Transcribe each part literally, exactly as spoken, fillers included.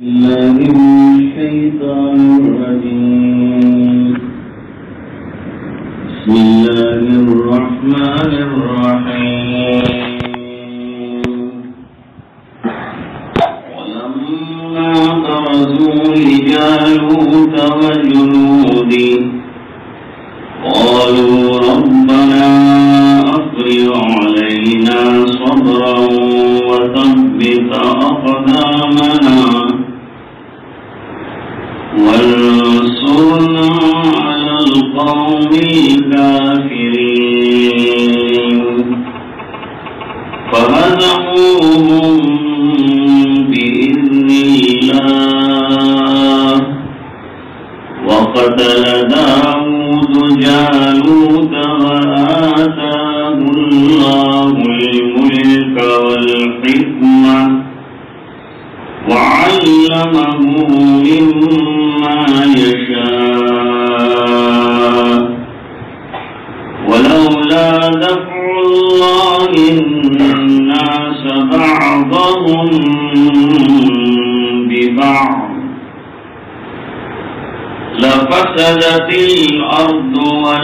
الله من الشيطان الرجيم. بسم الله الرحمن الرحيم. ولما برزوا لجالوت وجنوده قالوا ربنا أفرغ علينا صبرا وثبت أقدامنا وانصرنا على القوم الكافرين فهزموهم بإذن الله وقتل داود جالوت وآتاه الله الملك والحكمة وعلمه مما يشاء ولولا دفع الله الناس بعضهم ببعض لفسدت الأرض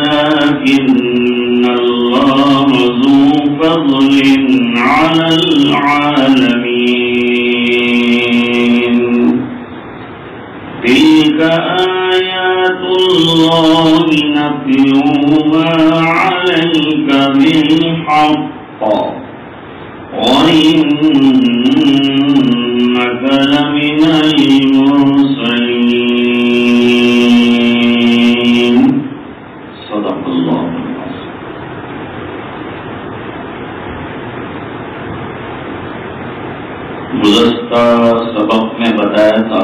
ولكن الله ذو فضل على العالمين تلك آيات الله نتلوها عليك بالحق وإنك لمن المرسلين صدق الله العظيم. گزشتہ سبق میں بتایا تھا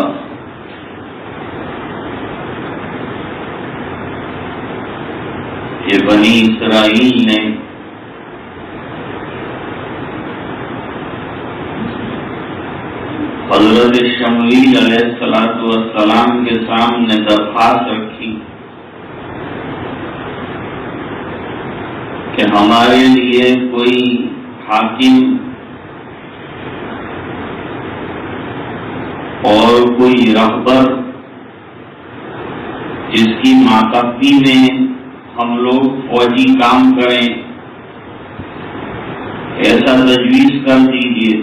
کہ بنی اسرائیل نے حضرت شمویل علیہ الصلوۃ والسلام کے سامنے درخواست رکھی کہ ہمارے لیے کوئی حاکم اور کوئی رہبر جس کی ماتحتی میں ہم لوگ فوجی کام کریں ایسا تجویز کر دیجیے.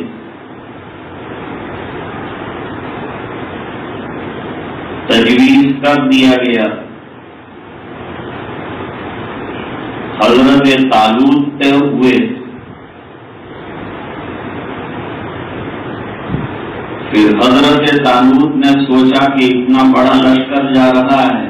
تجویز کر دیا گیا. حضرت طالوت طے ہوئے. پھر حضرت طالوت نے سوچا کہ اتنا بڑا لشکر جا رہا ہے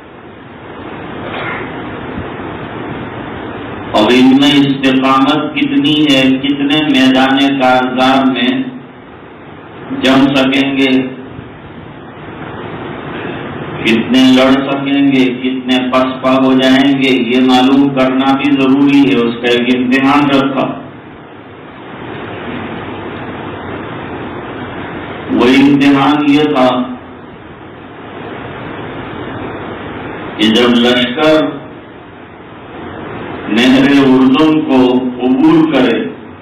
اور ان میں استقامت کتنی ہے, کتنے میدان کارزار میں جم سکیں گے, کتنے لڑ سکیں گے, کتنے پسپا ہو جائیں گے, یہ معلوم کرنا بھی ضروری ہے. اس کا ایک امتحان رکھا. وہ امتحان یہ تھا کہ جب لشکر نہر اردن کو عبور کرے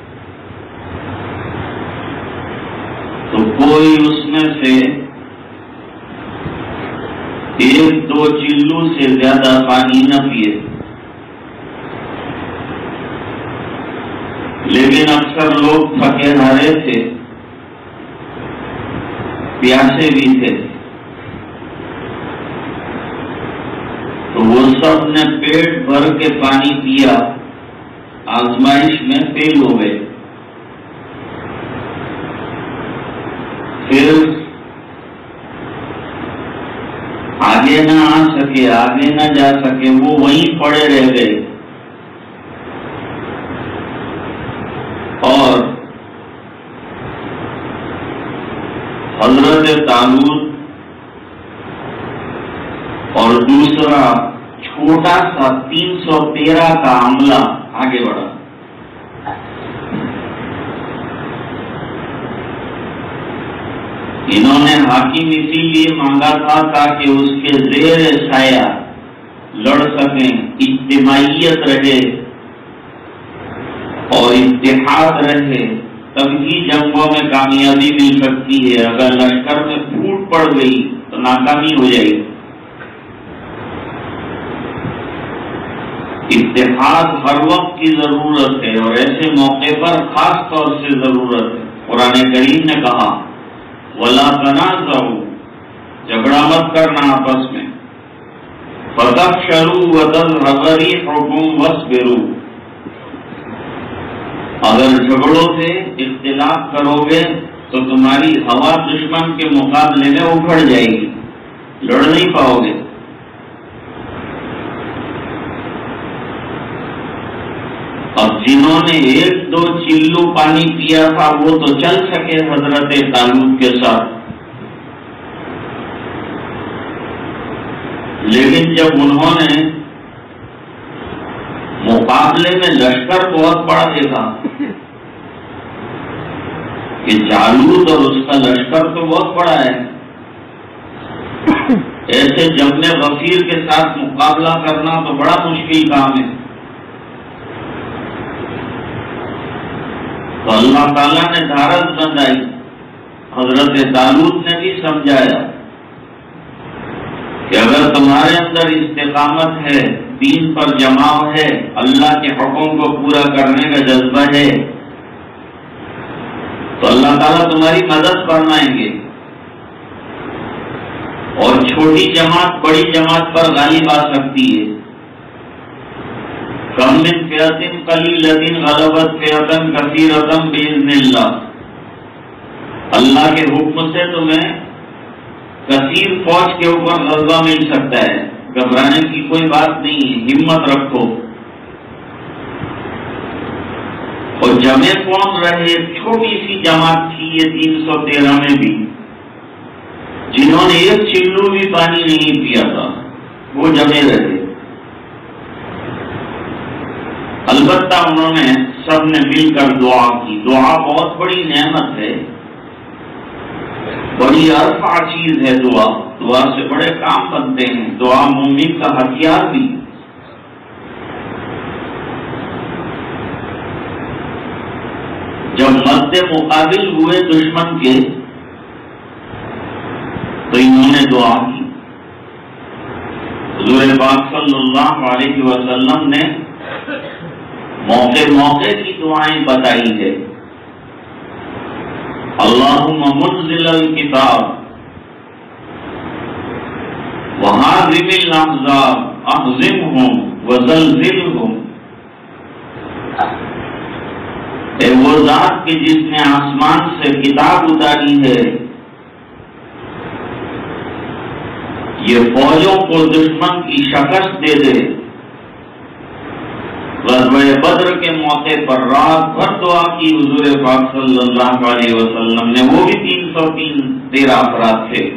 تو کوئی اس میں سے ایک دو چلو سے زیادہ پانی نہ پیے. لیکن اکثر لوگ تھکے ہارے تھے, پیاسے بھی تھے, تو وہ سب نے پیٹ بھر کے پانی پیا, آزمائش میں فیل ہو گئے. پھر آگے نہ آ سکے, آگے نہ جا سکے, وہ وہیں پڑے رہ گئے. اور حضرت طالوت اور دوسرا چھوٹا سا تین سو تیرہ کا عملہ آگے بڑھا. انہوں نے حاکم اسی لیے مانگا تھا تاکہ اس کے زیر سایہ لڑ سکیں, اجتماعیت رہے اور اتحاد رہے, تب ہی جنگوں میں کامیابی مل سکتی ہے. اگر لشکر میں پڑ گئی تو ناکامی ہو جائے گی. اتحاد ہر وقت کی ضرورت ہے اور ایسے موقع پر خاص طور سے ضرورت ہے. قرآن کریم نے کہا وَلَا تَنَازَعُوا، جھگڑا مت کرنا آپس میں. فَتَفْشَلُوا وَتَذْهَبَ رِيحُكُمْ وَاصْبِرُوا، اگر جھگڑوں سے اختلاف کرو گے تو تمہاری ہوا دشمن کے مقابلے میں اکھڑ جائے گی، لڑ نہیں پاؤ گے. اب جنہوں نے ایک دو چلو پانی پیا تھا وہ تو چل سکے حضرت طالوت کے ساتھ، لیکن جب انہوں نے مقابلے میں لشکر بہت بڑا دیکھا کہ جالوت اور اس کا لشکر تو بہت بڑا ہے، ایسے جمع غفیر کے ساتھ مقابلہ کرنا تو بڑا مشکل کام ہے. تو اللہ تعالیٰ نے دھارت بندائی. حضرت طالوت نے بھی سمجھایا کہ اگر تمہارے اندر استقامت ہے، دین پر جماؤ ہے، اللہ کے حکم کو پورا کرنے کا جذبہ ہے تو اللہ تعالیٰ تمہاری مدد فرمائیں گے اور چھوٹی جماعت بڑی جماعت پر غالب آ سکتی ہے. کم من فئۃ قلیلۃ غلبت فئۃ کثیرۃ بإذن اللہ، اللہ کے حکم سے تمہیں کثیر فوج کے اوپر غلبہ مل سکتا ہے. گھبرانے کی کوئی بات نہیں ہے، ہمت رکھو. اور جمع کون رہے؟ چھوٹی سی جماعت تھی یہ تین سو تیرہ میں بھی، جنہوں نے ایک چلو بھی پانی نہیں پیا تھا وہ جمع رہے. البتہ انہوں نے سب نے مل کر دعا کی. دعا بہت بڑی نعمت ہے، بڑی ارفع چیز ہے. دعا دعا سے بڑے کام بنتے ہیں. دعا مومن کا ہتھیار بھی. جب مد مقابل ہوئے دشمن کے تو انہوں نے دعا کی. حضور پاک صلی اللہ علیہ وسلم نے موقع موقع کی دعائیں بتائی ہے. اللہم منزل الکتاب وہازم الاحزاب اہزمہم وزلزلہم، اے وہ ذات کہ جس نے آسمان سے کتاب اتاری ہے، یہ فوجوں کو دشمن کی شکست دے دے. غزوہ بدر کے موقع پر رات بھر دعا کی حضور پاک صلی اللہ علیہ وسلم نے، وہ بھی تین سو تین تیرہ افراد تھے.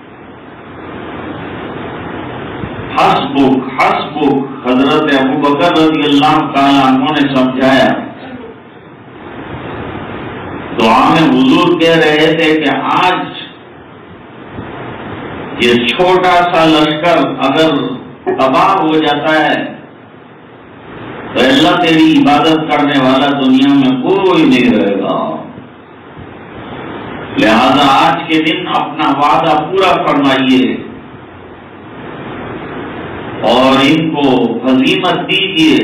حسبک حسبک، حضرت ابو بکر رضی اللہ تعالیٰ عنہ نے سمجھایا. دعا میں حضور کہہ رہے تھے کہ آج یہ چھوٹا سا لشکر اگر تباہ ہو جاتا ہے تو اللہ تیری عبادت کرنے والا دنیا میں کوئی نہیں رہے گا. لہذا آج کے دن اپنا وعدہ پورا فرمائیے اور ان کو ہزیمت دیجیے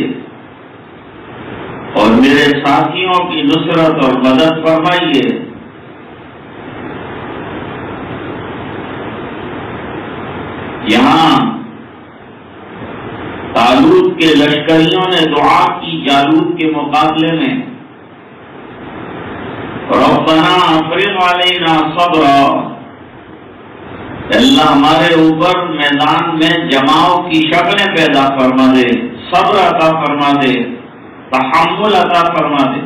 اور میرے ساتھیوں کی نصرت اور مدد فرمائیے. یہاں طالوت کے لشکریوں نے دعا کی جالوت کے مقابلے میں، ربنا افرغ علینا صبرا، اللہ ہمارے اوپر میدان میں جماؤ کی شکلیں پیدا فرما دے، صبر عطا فرما دے، تحمل عطا فرما دے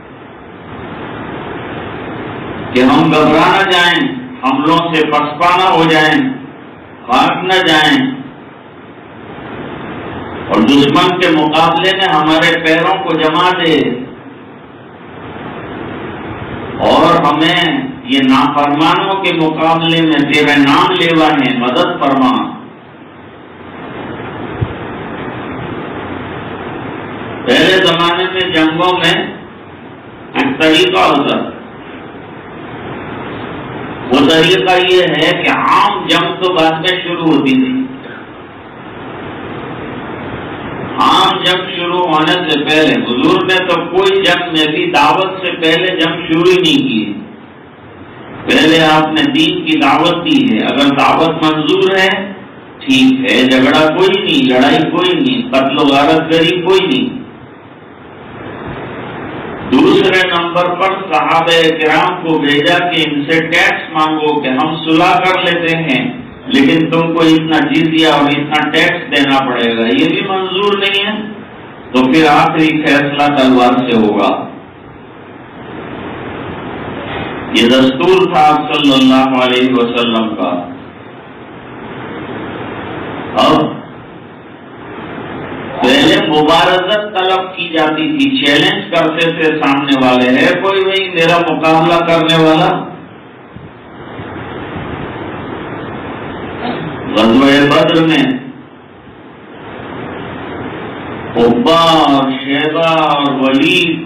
کہ ہم گھبرا نہ جائیں، حملوں سے پسپانا ہو جائیں، بھاگ نہ جائیں اور دشمن کے مقابلے میں ہمارے پیروں کو جما دے اور ہمیں یہ نافرمانوں کے مقابلے میں تیرے نام لیوانے مدد فرما. پہلے زمانے میں جنگوں میں ایک طریقہ ہوتا وہ طریقہ یہ ہے کہ عام جنگ تو بعد میں شروع ہوتی تھی. عام جنگ شروع ہونے سے پہلے حضور نے تو کوئی جنگ میں بھی دعوت سے پہلے جنگ شروع ہی نہیں کی. پہلے آپ نے دین کی دعوت دی ہے. اگر دعوت منظور ہے ٹھیک ہے، جھگڑا کوئی نہیں، لڑائی کوئی نہیں، قتل و غارت گری کوئی نہیں. دوسرے نمبر پر صحابہ کرام کو بھیجا کہ ان سے ٹیکس مانگو کہ ہم صلح کر لیتے ہیں، لیکن تم کو اتنا جزیہ اور اتنا ٹیکس دینا پڑے گا. یہ بھی منظور نہیں ہے تو پھر آخری فیصلہ تلوار سے ہوگا. یہ دستور تھا صلی اللہ علیہ وسلم کا. اب پہلے مبارزت طلب کی جاتی تھی، چیلنج کرتے تھے سامنے والے، ہے کوئی بھائی میرا مقابلہ کرنے والا؟ غزوہ بدر میں عقبہ اور شیبہ اور ولید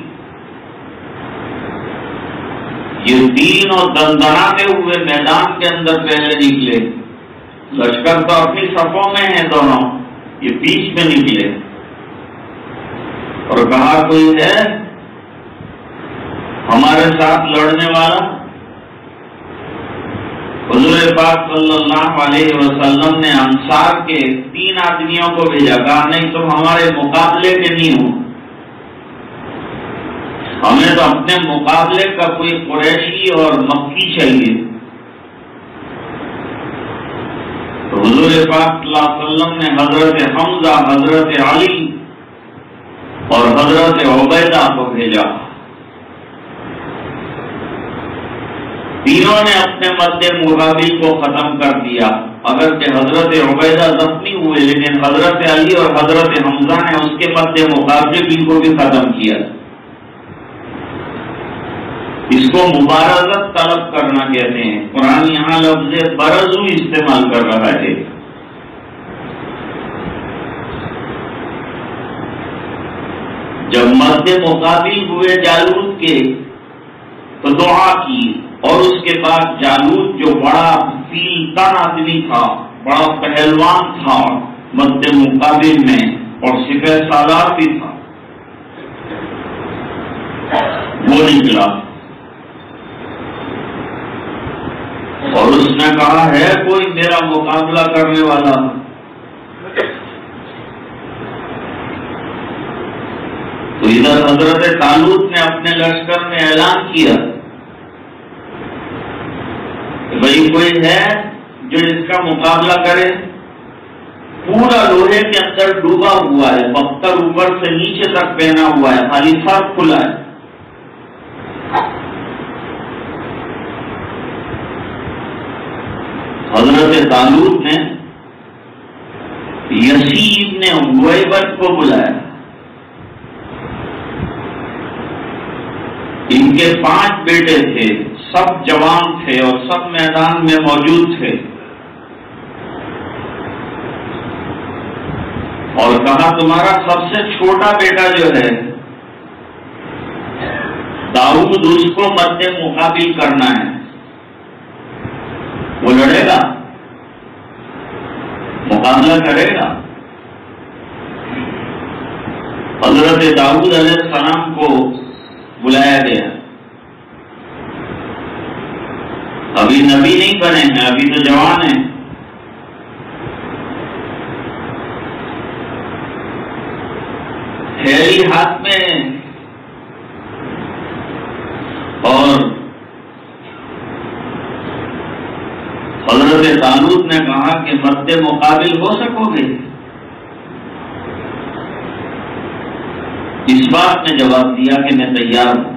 یہ تینوں دندناتے ہوئے میدان کے اندر پہلے نکلے. لشکر تو اپنی صفوں میں ہیں دونوں، یہ بیچ میں نکلے اور کہا کوئی ہے ہمارے ساتھ لڑنے والا؟ حضور پاک صلی اللہ علیہ وسلم نے انصار کے تین آدمیوں کو بھیجا، کہا نہیں تم ہمارے مقابلے کے نہیں ہو، ہمیں تو اپنے مقابلے کا کوئی قریشی اور مکی چاہیے. تو حضور پاک صلی اللہ علیہ وسلم نے حضرت حمزہ، حضرت علی اور حضرت عبیدہ کو بھیجا. تینوں نے اپنے مد مقابل کو ختم کر دیا. اگرچہ حضرت عبیدہ زخمی ہوئے لیکن حضرت علی اور حضرت حمزہ نے اس کے مد مقابل کو بھی ختم کیا. اس کو مبارزت طلب کرنا کہتے ہیں. قرآن یہاں لفظ برزو استعمال کر رہا ہے. جب مد مقابل ہوئے جالوت کے تو دعا کی، اور اس کے بعد جالوت جو بڑا فیل تن آدمی تھا، بڑا پہلوان تھا مد مقابل میں اور سپہ سالار بھی تھا، وہ نکلا اور اس نے کہا ہے کوئی میرا مقابلہ کرنے والا؟ تو ادھر حضرت طالوت نے اپنے لشکر میں اعلان کیا کہ بھائی کوئی ہے جو اس کا مقابلہ کرے. پورا لوہے کے اندر ڈوبا ہوا ہے، بختر اوپر سے نیچے تک پہنا ہوا ہے، خالی سر کھلا ہے. حضرت طالوت نے یسیب نے ویبت کو بلایا. ان کے پانچ بیٹے تھے، سب جوان تھے اور سب میدان میں موجود تھے، اور کہا تمہارا سب سے چھوٹا بیٹا جو ہے داؤد، اس کو مد مقابل کرنا ہے، وہ لڑے گا، مقابلہ کرے گا. حضرت داؤد علیہ السلام کو بلایا گیا. ابھی نبی نہیں بنے ہیں، ابھی تو جوان ہیں. تھیلی ہاتھ میں اور حضرت طالوت نے کہا کہ مد مقابل ہو سکو گے؟ اس بات نے جواب دیا کہ میں تیار ہوں.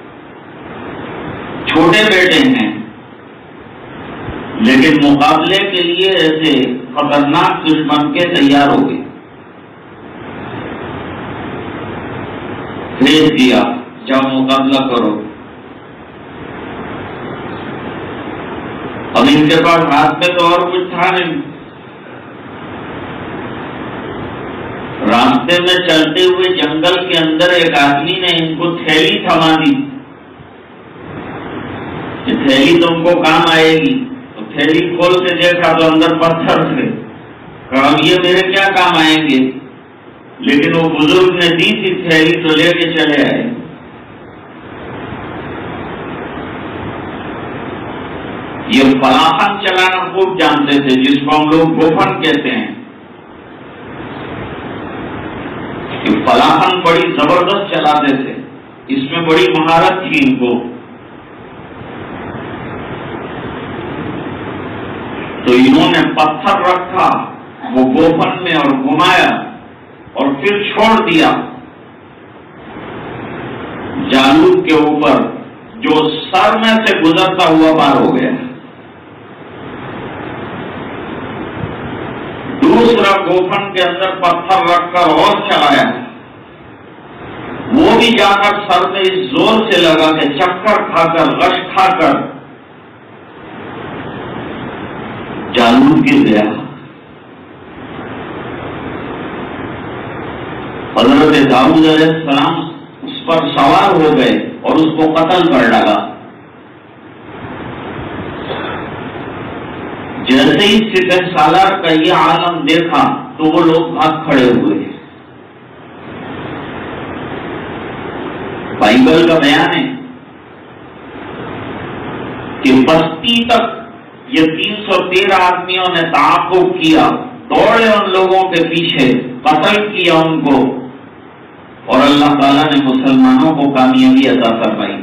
چھوٹے بیٹے ہیں لیکن مقابلے کے لیے ایسے خطرناک دشمن کے تیار ہو گئے. بھیج دیا جاؤ مقابلہ کرو. اب ان کے پاس ہاتھ میں تو اور کچھ تھا نہیں. راستے میں چلتے ہوئے جنگل کے اندر ایک آدمی نے ان کو تھیلی تھما دی کہ تھیلی تم کو کام آئے گی، تو تھیلی کھول کے دیکھا تو اندر پتھر تھے، کہا یہ میرے کیا کام آئیں گے، لیکن وہ بزرگ نے دی تھی تھیلی تو لے کے چلے آئے۔ یہ فلاخن چلانا خوب جانتے تھے، جس کو ہم لوگ گوفن کہتے ہیں۔ یہ فلاخن بڑی زبردست چلاتے تھے، اس میں بڑی مہارت تھی ان کو۔ تو انہوں نے پتھر رکھا وہ گوفن میں اور گھمایا اور پھر چھوڑ دیا جالوت کے اوپر، جو سر میں سے گزرتا ہوا پار ہو گیا۔ دوسرا گوفن کے اندر پتھر رکھ کر اور چلایا، وہ بھی جا کر سر میں اس زور سے لگا کہ چکر کھا کر غش کھا کر جالوت گر گیا۔ حضرت داؤد علیہ السلام اس پر سوار ہو گئے اور اس کو قتل کر ڈالا۔ جیسے ہی سپہ سالار کا یہ عالم دیکھا تو وہ لوگ بھاگ کھڑے ہوئے۔ بائبل کا بیان ہے کہ بستی تک یہ تین سو تیرہ آدمیوں نے تعاقب کیا، دوڑے ان لوگوں کے پیچھے، قتل کیا ان کو، اور اللہ تعالیٰ نے مسلمانوں کو کامیابی عطا فرمائی۔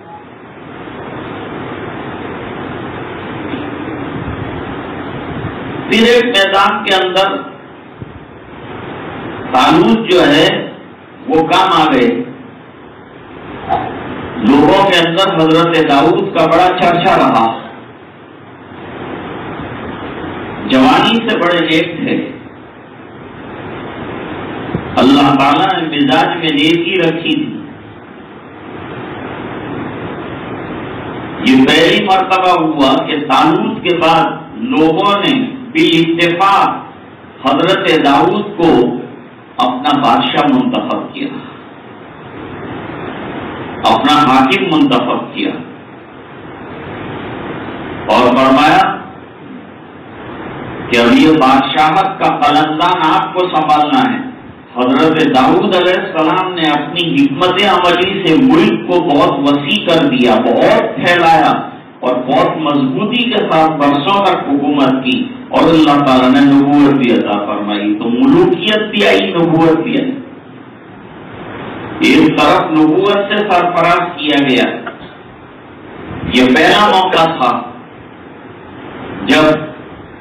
پھر ایک میدان کے اندر طالوت جو ہے وہ کام آ گئے۔ لوگوں کے اندر حضرت داؤد کا بڑا چرچا رہا، جوانی سے بڑے نیک تھے، اللہ تعالیٰ نے مزاج میں نیکی رکھی تھی۔ یہ پہلی مرتبہ ہوا کہ طالوت کے بعد لوگوں نے بالاتفاق حضرت داؤد کو اپنا بادشاہ منتخب کیا، اپنا حاکم منتخب کیا، اور فرمایا کہ اب یہ بادشاہت کا قلمدان آپ کو سنبھالنا ہے۔ حضرت داؤد علیہ السلام نے اپنی حکمت عملی سے ملک کو بہت وسیع کر دیا، بہت پھیلایا اور بہت مضبوطی کے ساتھ برسوں تک حکومت کی، اور اللہ تعالیٰ نے نبوت بھی عطا فرمائی۔ تو ملوکیت بھی آئی، نبوت بھی آئی۔ ایک طرف نبوت سے سرفراز کیا گیا، یہ پہلا موقع تھا جب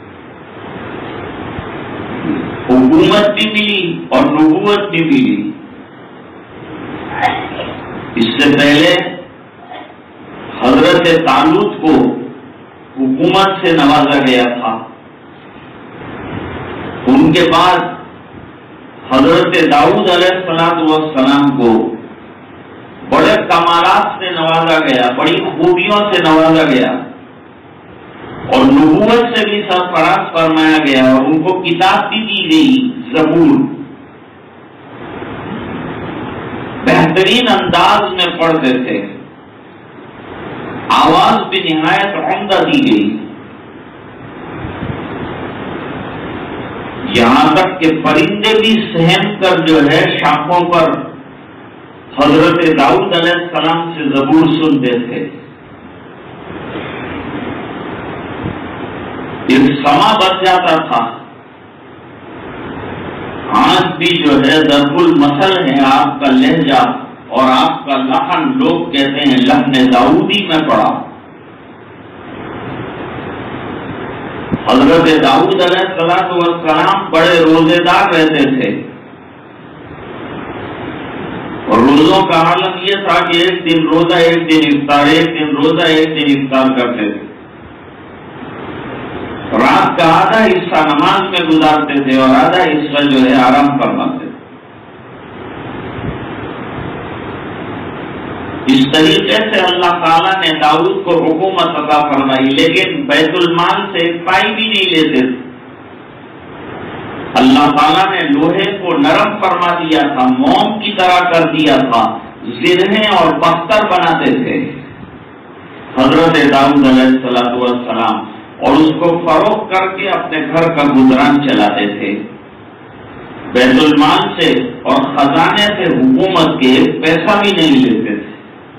حکومت بھی ملی اور نبوت بھی ملی۔ اس سے پہلے حضرت طالوت کو حکومت سے نوازا گیا تھا، ان کے بعد حضرت داؤد علیہ السلام کو بڑے کمالات سے نوازا گیا، بڑی خوبیوں سے نوازا گیا، اور نبوت سے بھی سرفراز فرمایا گیا، اور ان کو کتاب بھی دی گئی، زبور۔ بہترین انداز میں پڑھتے تھے، آواز بھی نہایت عمدہ دی گئی، یہاں تک کہ پرندے بھی سہم کر جو ہے شاخوں پر حضرت داؤد علیہ السلام سے زبور سنتے تھے۔ ایک سما بچ جاتا تھا، آج بھی جو ہے ضرب المثل ہے آپ کا لہجہ اور آپ کا لحن، لوگ کہتے ہیں لحن داؤدی میں پڑا۔ حضرت داؤد علیہ السلام بڑے روزے دار رہتے تھے، اور روزوں کا عالم یہ تھا کہ ایک دن روزہ ایک دن افطار، ایک دن روزہ ایک دن افطار کرتے تھے۔ رات کا آدھا حصہ نماز میں گزارتے تھے اور آدھا حصہ جو ہے آرام فرماتے تھے۔ اس طریقے سے اللہ تعالیٰ نے داؤد کو حکومت عطا فرمائی، لیکن بیت المال سے ایک پائی بھی نہیں لیتے تھے۔ اللہ تعالیٰ نے لوہے کو نرم فرما دیا تھا، موم کی طرح کر دیا تھا، زرہیں اور بختر بناتے تھے۔ حضرت داؤد علیہ الصلوۃ والسلام، اور اس کو فروخت کر کے اپنے گھر کا گزران چلاتے تھے. بیت المال سے اور خزانے سے حکومت کے پیسہ بھی نہیں لیتے تھے.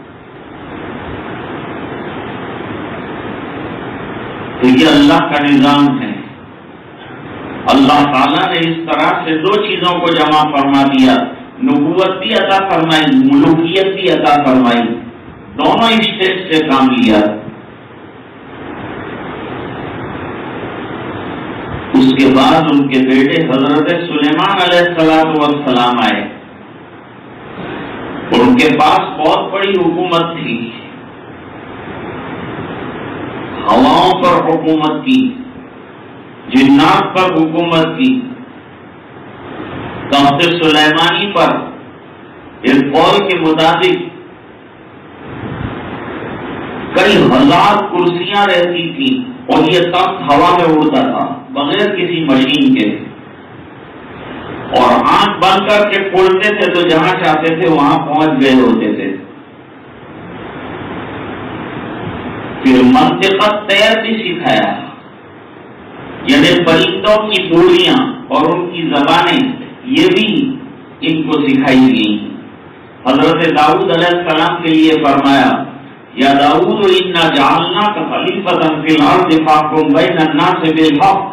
تو یہ اللہ کا نظام ہے. اللہ تعالیٰ نے اس طرح سے دو چیزوں کو جمع فرما دیا، نبوت بھی عطا فرمائی، ملوکیت بھی عطا فرمائی، دونوں اسٹیج سے کام لیا. اس کے بعد ان کے بیٹے حضرت سلیمان علیہ السلام والسلام آئے. ان کے پاس بہت بڑی حکومت تھی، ہواؤں پر حکومت کی، جنات پر حکومت کی. تخت سلیمانی پر ایک قول کے مطابق کئی ہزار کرسیاں رہتی تھی اور یہ تخت ہوا میں اڑتا تھا بغیر کسی مشین کے، اور آنکھ بند کر کے کھولتے تھے تو جہاں چاہتے تھے وہاں پہنچ گئے ہوتے تھے. پھر منطقت طیر بھی سکھایا، یعنی پرندوں کی بولیاں اور ان کی زبانیں یہ بھی ان کو سکھائی گئی. حضرت داؤد علیہ السلام کے لیے فرمایا، یا داؤد انا جعلناک خلیفۃ فی الارض فاحکم بین الناس بالحق.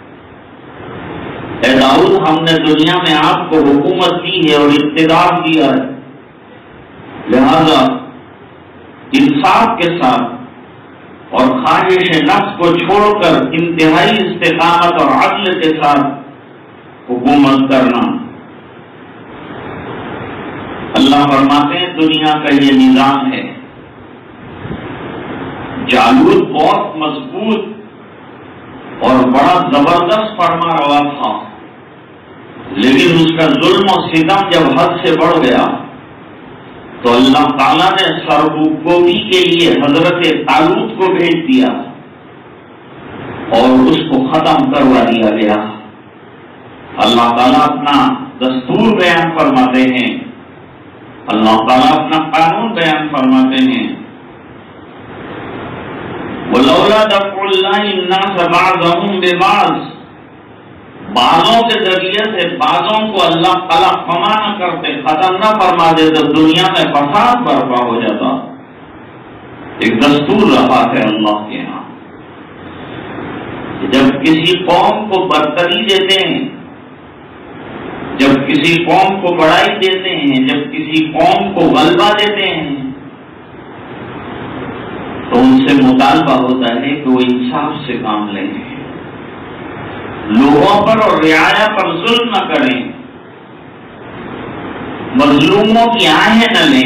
اے داؤد، ہم نے دنیا میں آپ کو حکومت دی ہے اور اقتدار دیا ہے، لہذا انصاف کے ساتھ اور خواہش نفس کو چھوڑ کر انتہائی استقامت اور عدل کے ساتھ حکومت کرنا. اللہ فرماتے ہیں دنیا کا یہ نظام ہے. جالوت بہت مضبوط اور بڑا زبردست فرما روا تھا، لیکن اس کا ظلم و ستم جب حد سے بڑھ گیا تو اللہ تعالیٰ نے سرگوبی کے لیے حضرت طالوت کو بھیج دیا اور اس کو ختم کروا دیا گیا. اللہ تعالیٰ اپنا دستور بیان فرماتے ہیں، اللہ تعالیٰ اپنا قانون بیان فرماتے ہیں. وَلَوْلَا دَفْعُ اللَّهِ النَّاسَ بَعْضَهُم بِبَعْضٍ، بعضوں کے ذریعے سے بعضوں کو اللہ تعالیٰ فما نہ کرتے، ختم نہ فرما دیتے، دنیا میں فساد برپا ہو جاتا. ایک دستور رہا ہے اللہ کے یہاں، جب کسی قوم کو برتری دیتے ہیں، جب کسی قوم کو بڑائی دیتے ہیں، جب کسی قوم کو غلبہ دیتے ہیں تو ان سے مطالبہ ہوتا ہے کہ وہ انصاف سے کام لیں، لوگوں پر اور رعایا پر ظلم نہ کریں، مظلوموں کی آہیں نہ لیں،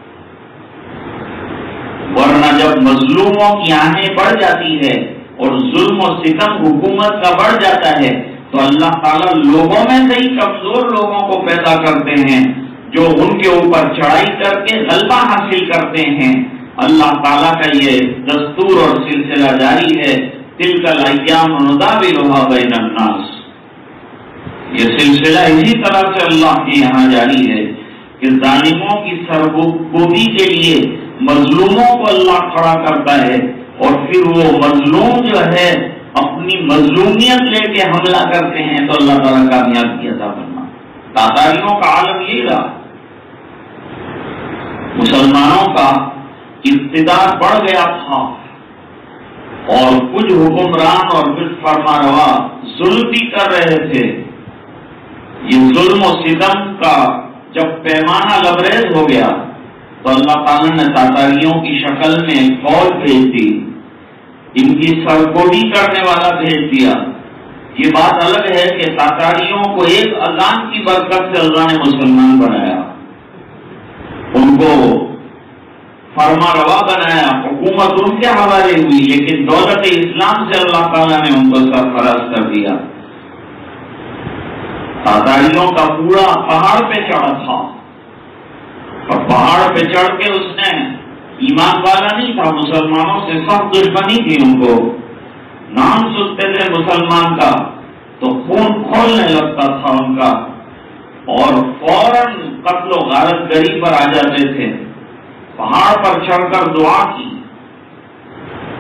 ورنہ جب مظلوموں کی آہیں بڑھ جاتی ہے اور ظلم و ستم حکومت کا بڑھ جاتا ہے تو اللہ تعالیٰ لوگوں میں سے ہی کمزور لوگوں کو پیدا کرتے ہیں جو ان کے اوپر چڑھائی کر کے غلبہ حاصل کرتے ہیں. اللہ تعالیٰ کا یہ دستور اور سلسلہ جاری ہے. تلک الایام نداولها بین الناس، یہ سلسلہ اسی طرح سے اللہ کے یہاں جاری ہے کہ ظالموں کی سرکوبی کے لیے مظلوموں کو اللہ کھڑا کرتا ہے اور پھر وہ مظلوم جو ہے اپنی مظلومیت لے کے حملہ کرتے ہیں تو اللہ تعالیٰ کامیابی عطا فرما. تاتاریوں کا عالم یہ رہا، مسلمانوں کا اقتدار بڑھ گیا تھا اور کچھ حکمران اور کچھ فرما روا ظلم بھی کر رہے تھے. یہ ظلم و ستم کا جب پیمانہ لبریز ہو گیا تو اللہ تعالیٰ نے تاتاریوں کی شکل میں فوج بھیج دی، ان کی سرکوبی کرنے والا بھیج دیا. یہ بات الگ ہے کہ تاتاریوں کو ایک اذان کی برکت سے اللہ نے مسلمان بنایا، ان کو فرما روا بنایا، حکومت ان کے حوالے ہوئی، لیکن دولت اسلام سے اللہ تعالیٰ نے ان کو سرفراز کر دیا. تاتاریوں کا پورا پہاڑ پہ چڑھا تھا اور پہاڑ پہ چڑھ کے اس نے، ایمان والا نہیں تھا، مسلمانوں سے سخت دشمنی تھی، ان کو نام سنتے تھے مسلمان کا تو خون کھولنے لگتا تھا ان کا اور فوراً قتل و غارت گری پر آ جاتے تھے. پہاڑ پر چڑھ کر دعا کی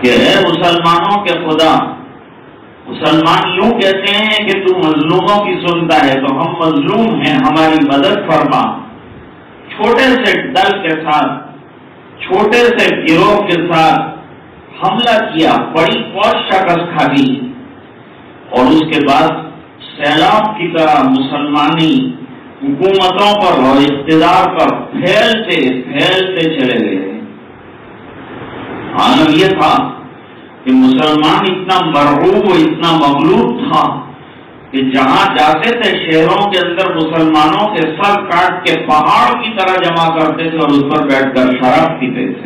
کہ اے مسلمانوں کے خدا، مسلمان یوں کہتے ہیں کہ تو مظلوموں کی سنتا ہے، تو ہم مظلوم ہیں، ہماری مدد فرما۔ چھوٹے سے دل کے ساتھ، چھوٹے سے گروہ کے ساتھ حملہ کیا، بڑی فوج شکست کھا گئی، اور اس کے بعد سیلاب کی طرح مسلمانی حکومتوں پر اور اقتدار پر پھیلتے پھیلتے چلے گئے۔ عالم یہ تھا کہ مسلمان اتنا مرعوب و اتنا مغلوب تھا کہ جہاں جاتے تھے شہروں کے اندر مسلمانوں کے سر کاٹ کے پہاڑ کی طرح جمع کرتے تھے اور اس پر بیٹھ کر شراب پیتے تھے۔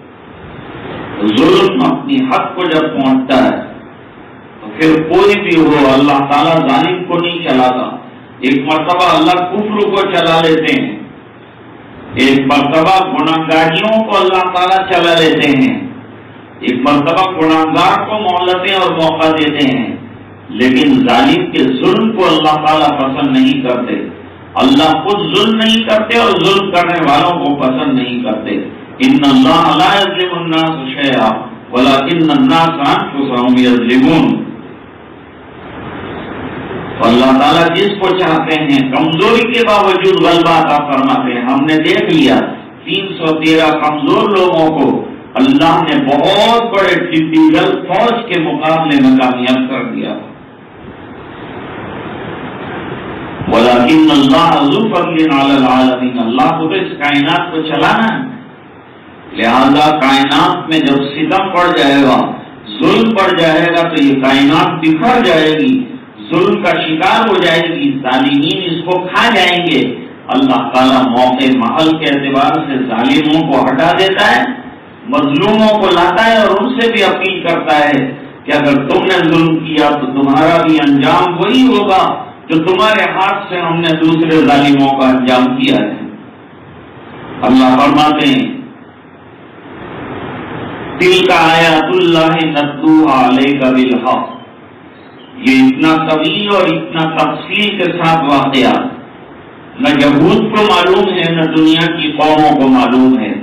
ظلم اپنی حد کو جب پہنچتا ہے تو پھر کوئی بھی ہو، اللہ تعالیٰ ظالم کو نہیں چلاتا۔ ایک مرتبہ اللہ کفر کو چلا لیتے ہیں، ایک مرتبہ گناہگاریوں کو اللہ تعالیٰ چلا لیتے ہیں، ایک مرتبہ گناہگار کو مہلتیں اور موقع دیتے ہیں، لیکن ظالم کے ظلم کو اللہ تعالیٰ پسند نہیں کرتے۔ اللہ خود ظلم نہیں کرتے اور ظلم کرنے والوں کو پسند نہیں کرتے۔ ان اللہ لا یظلم الناس شیئا ولکن الناس انفسهم یظلمون۔ اللہ تعالیٰ جس کو چاہتے ہیں کمزوری کے باوجود غلبہ عطا فرماتے ہیں۔ ہم نے دیکھ لیا تین سو تیرہ کمزور لوگوں کو اللہ نے بہت بڑے ٹپیکل فوج کے مقابلے میں کامیاب کر دیا۔ وَلَكِنَّ اللَّهَ ذُو فَضْلٍ عَلَى الْعَالَمِينَ۔ اللہ کو تو اس کائنات کو چلانا ہے، لہذا کائنات میں جب ستم پڑ جائے گا، ظلم پڑ جائے گا تو یہ کائنات بکھر جائے گی، ظلم کا شکار ہو جائے گی، ظالمین اس کو کھا جائیں گے۔ اللہ تعالیٰ موقع محل کے اعتبار سے ظالموں کو ہٹا دیتا ہے، مظلوموں کو لاتا ہے اور ان سے بھی اپیل کرتا ہے کہ اگر تم نے ظلم کیا تو تمہارا بھی انجام وہی ہوگا جو تمہارے ہاتھ سے ہم نے دوسرے ظالموں کا انجام کیا ہے۔ اللہ فرماتے ہیں تِلْکَ آیاتُ اللَّهِ نَتْلُوهَا عَلَيْکَ بِالْحَقِّ۔ یہ اتنا طویل اور اتنا تفصیل کے ساتھ واقعہ نہ یہود کو معلوم ہے نہ دنیا کی قوموں کو معلوم ہے۔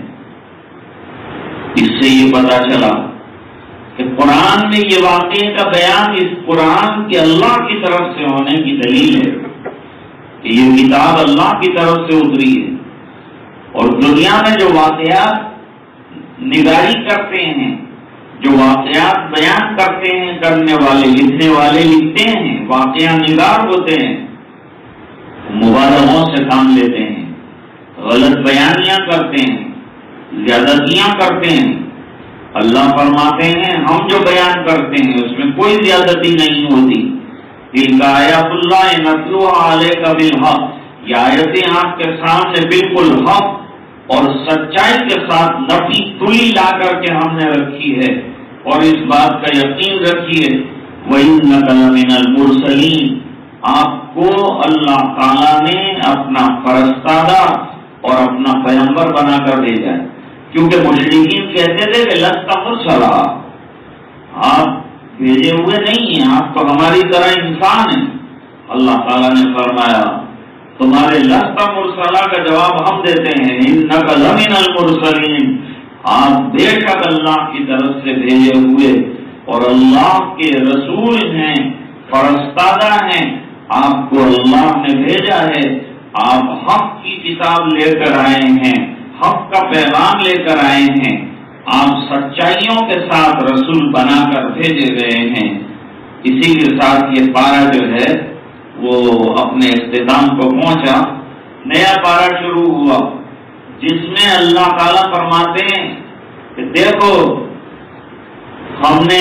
اس سے یہ پتا چلا کہ قرآن میں یہ واقعے کا بیان اس قرآن کے اللہ کی طرف سے ہونے کی دلیل ہے کہ یہ کتاب اللہ کی طرف سے اتری ہے، اور دنیا میں جو واقعات نگاری کرتے ہیں، جو واقعات بیان کرتے ہیں، کرنے والے لکھنے والے لکھتے ہیں، واقعہ نگار ہوتے ہیں، مبالغوں سے کام لیتے ہیں، غلط بیانیاں کرتے ہیں، زیادتیاں کرتے ہیں۔ اللہ فرماتے ہیں ہم جو بیان کرتے ہیں اس میں کوئی زیادتی نہیں ہوتی۔ تِلْکَ آیاتُ اللَّهِ نَتْلُوهَا عَلَيْکَ بِالْحَقِّ۔ یہ آیتیں آپ کے سامنے بالکل حق اور سچائی کے ساتھ نفی تلی لا کر کے ہم نے رکھی ہے، اور اس بات کا یقین رکھیے وَإِنَّكَ لَمِنَ الْمُرْسَلِينَ، آپ کو اللہ تعالیٰ نے اپنا فرستادہ اور اپنا پیغمبر بنا کر بھیجا ہے، کیونکہ مشرکین کہتے تھے کہ لست مرسلا، آپ بھیجے ہوئے نہیں ہیں، آپ تو ہماری طرح انسان ہیں۔ اللہ تعالیٰ نے فرمایا تمہارے لست مرسلا کا جواب ہم دیتے ہیں، انک لمن المرسلین، آپ بے شک اللہ کی طرف سے بھیجے ہوئے اور اللہ کے رسول ہیں، فرستادہ ہیں، آپ کو اللہ نے بھیجا ہے، آپ حق کی کتاب لے کر آئے ہیں، حق کا پیغام لے کر آئے ہیں، آپ سچائیوں کے ساتھ رسول بنا کر بھیجے گئے ہیں۔ اسی کے ساتھ یہ پارہ جو ہے وہ اپنے اختتام کو پہنچا، نیا پارہ شروع ہوا جس میں اللہ تعالیٰ فرماتے ہیں کہ دیکھو ہم نے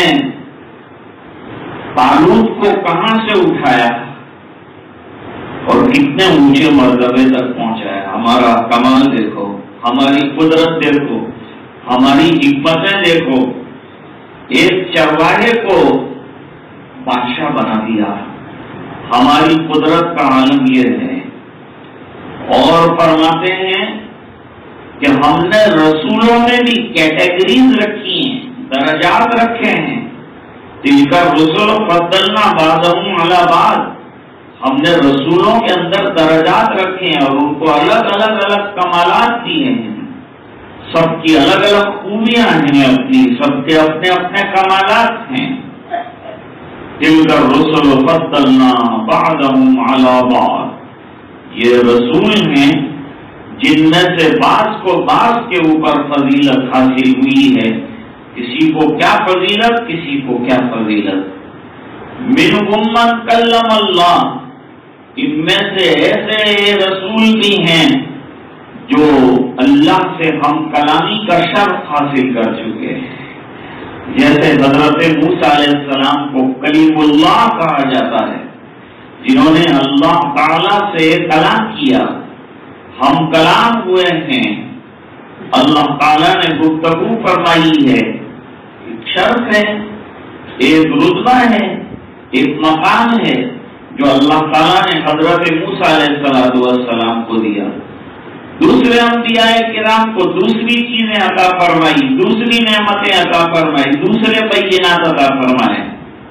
طالوت کو کہاں سے اٹھایا اور کتنے اونچے مرتبے تک پہنچایا، ہمارا کمال دیکھو، ہماری قدرت دیکھو، ہماری حکمتیں دیکھو، ایک چرواہے کو بادشاہ بنا دیا، ہماری قدرت کا عالم یہ ہے۔ اور فرماتے ہیں کہ ہم نے رسولوں میں بھی کیٹیگریز رکھی ہیں، درجات رکھے ہیں، تلک الرسل فضلنا بعضهم علی بعض، ہم نے رسولوں کے اندر درجات رکھے ہیں اور ان کو الگ الگ الگ کمالات دیے ہیں۔ سب کی الگ الگ خوبیاں ہیں، اپنی سب کے اپنے اپنے کمالات ہیں. تلک الرسل فضلنا بعضهم علی بعض، یہ رسول ہیں جن میں سے بعض کو بعض کے اوپر فضیلت حاصل ہوئی ہے. کسی کو کیا فضیلت، کسی کو کیا فضیلت. منہم من کلم اللہ، ان میں سے ایسے رسول بھی ہیں جو اللہ سے ہم کلامی کا شرف حاصل کر چکے ہیں. جیسے حضرت موسیٰ علیہ السلام کو کلیم اللہ کہا جاتا ہے، جنہوں نے اللہ تعالی سے کلام کیا. ہم کلام ہوئے ہیں، اللہ تعالیٰ نے گفتگو فرمائی ہے. ایک شرف ہے، ایک رتبہ ہے، ایک مقام ہے جو اللہ تعالیٰ نے حضرت موسیٰ علیہ السلام کو دیا. دوسرے انبیاء کرام کو دوسری چیزیں عطا فرمائی، دوسری نعمتیں عطا فرمائی، دوسرے بینات عطا فرمائے.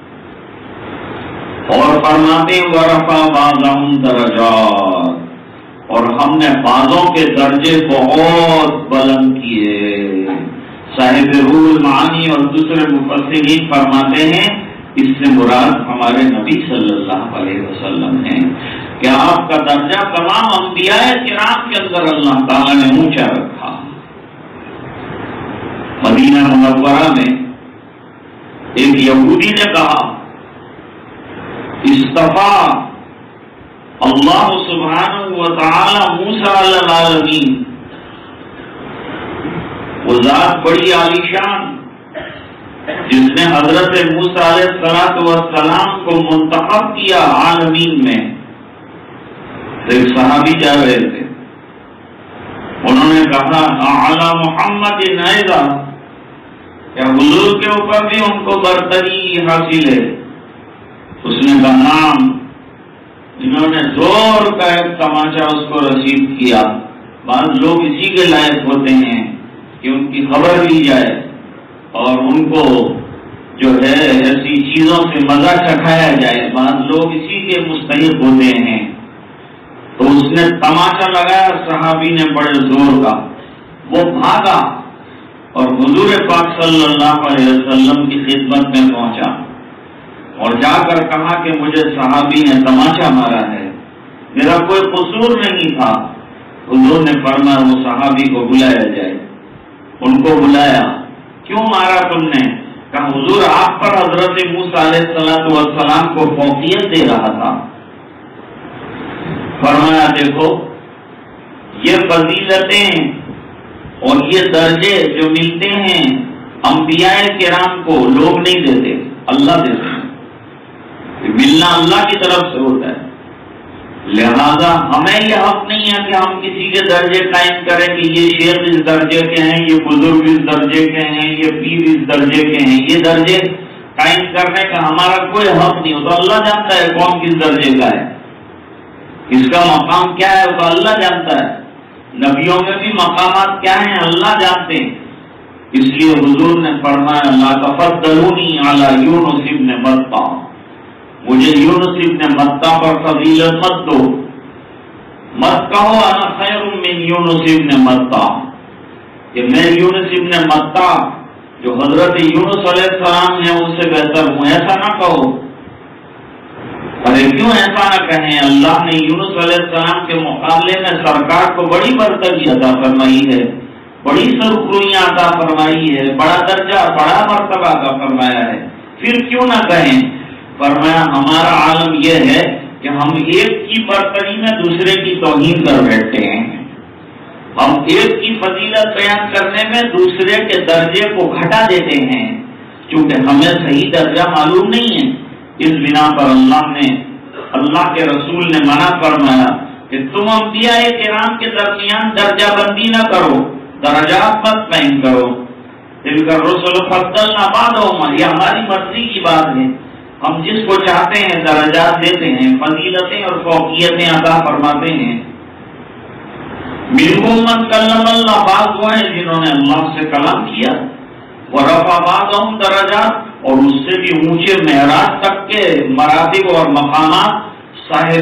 اور فرماتے ورفع بعضهم درجات، اور ہم نے بعضوں کے درجے بہت بلند کیے. صاحب روح المعانی اور دوسرے مفسرین فرماتے ہیں اس سے مراد ہمارے نبی صلی اللہ علیہ وسلم ہیں کہ آپ کا درجہ تمام انبیاء کرام کے اندر اللہ تعالیٰ نے اونچا رکھا. مدینہ منورہ میں ایک یہودی نے کہا اصطفیٰ اللہ سبحانہ و تعالی موسیٰ علی العالمین. وہ ذات بڑی عالیشان جس نے حضرت موسیٰ علیہ السلام کو منتخب کیا عالمین میں. ایک صحابی جا رہے تھے، انہوں نے کہا اعلی محمد نیزا، کیا حضور کے اوپر بھی ان کو برتری حاصل ہے؟ اس نے کہا نام. انہوں نے زور کا ایک تماچا اس کو رسید کیا. بعض لوگ اسی کے لائق ہوتے ہیں کہ ان کی خبر لی جائے اور ان کو جو ہے ایسی چیزوں سے مزہ چکھایا جائے. بعض لوگ اسی کے مستحق ہوتے ہیں. تو اس نے تماچا لگایا، صحابی نے بڑے زور کا، وہ بھاگا اور حضور پاک صلی اللہ علیہ وسلم کی خدمت میں پہنچا اور جا کر کہا کہ مجھے صحابی نے تماچا مارا ہے، میرا کوئی قصور نہیں تھا. حضور نے فرمایا وہ صحابی کو بلایا جائے. ان کو بلایا. کیوں مارا تم نے؟ کہا حضور آپ پر حضرت موسیٰ علیہ السلام کو فوقیت دے رہا تھا. فرمایا دیکھو یہ فضیلتیں اور یہ درجے جو ملتے ہیں انبیاء کرام کو لوگ نہیں دیتے، اللہ دیتے ہیں. ملنا اللہ کی طرف سے ہوتا ہے. لہذا ہمیں یہ حق نہیں ہے کہ ہم کسی کے درجے قائم کریں کہ یہ شیخ اس درجے کے ہیں، یہ بزرگ اس درجے کے ہیں، یہ پیر اس درجے کے ہیں. یہ درجے قائم کرنے کا ہمارا کوئی حق نہیں ہوتا. اللہ جانتا ہے کون کس درجے کا ہے، اس کا مقام کیا ہے وہ اللہ جانتا ہے. نبیوں میں بھی مقامات کیا ہیں اللہ جانتے ہیں. اس لیے حضور نے فرمایا لا تفضلونی علی یونس ابن متہ، مجھے یونس ابن متہ پر فضیلت مت دو. مت کہو انا خیر من یونس ابن متہ، کہ میں یونس ابن متہ جو حضرت یونس علیہ السلام ہے اس سے بہتر ہوں، ایسا نہ کہو. ارے کیوں ایسا نہ کہیں؟ اللہ نے یونس علیہ السلام کے مقابلے میں سرکار کو بڑی برتری عطا فرمائی ہے، بڑی سرخرویاں عطا فرمائی ہے، بڑا درجہ بڑا مرتبہ عطا فرمایا ہے، پھر کیوں نہ کہیں؟ فرمایا ہمارا عالم یہ ہے کہ ہم ایک کی برتری میں دوسرے کی توہین کر بیٹھتے ہیں. ہم ایک کی فضیلت بیان کرنے میں دوسرے کے درجے کو گھٹا دیتے ہیں چونکہ ہمیں صحیح درجہ معلوم نہیں ہے. اس بنا پر اللہ نے اللہ کے رسول نے منع فرمایا کہ تم انبیاء کرام کے درمیان درجہ بندی نہ کرو، درجات مت تعین کرو. تلک الرسل فضلنا بعضهم، یہ ہماری مرضی کی بات ہے. ہم جس کو چاہتے ہیں درجات دیتے ہیں، فضیلتیں اور فوقیتیں عطا فرماتے ہیں. منہم من کلم اللہ، بعض وہ ہیں جنہوں نے اللہ سے کلام کیا. ورفع بعضهم درجات، اور اس سے بھی اونچے معراج تک کے مراتب اور مقامات صاحب